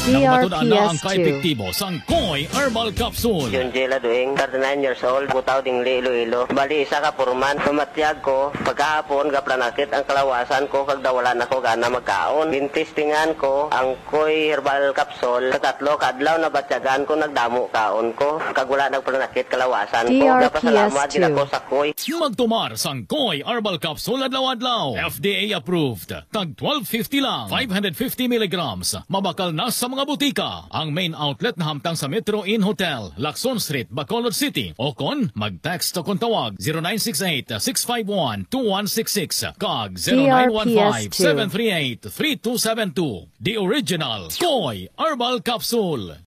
Nang matudaan na ang DRPS 2. kaepektibo sang Koi Herbal Capsule. Yun Jela Duing, 39 years old, butaw ding Iloilo. Bali isa ka purman, pamatyag ko, pagkahapon kaplanakit ang kalawasan ko kag dawalan ako gana magkaon. Bintistingan ko ang Koi Herbal Capsule, sa tatlo kadlaw na batyagan ko nagdamo kaon ko, kag wala nagplanakit kalawasan ko. Napasalamat gid ako sa Koi. Magtumar sang Koi Herbal Capsule adlaw-adlaw. FDA approved. Tag 12.50 lang. 550 milligrams. Mabakal na sa mga butika. Ang main outlet na hamtang sa Metro Inn Hotel, Lacson Street, Bacolod City. O kon, mag-text o kon tawag 0968-651-2166 kag 0915-738-3272. The original Koi Herbal Capsule.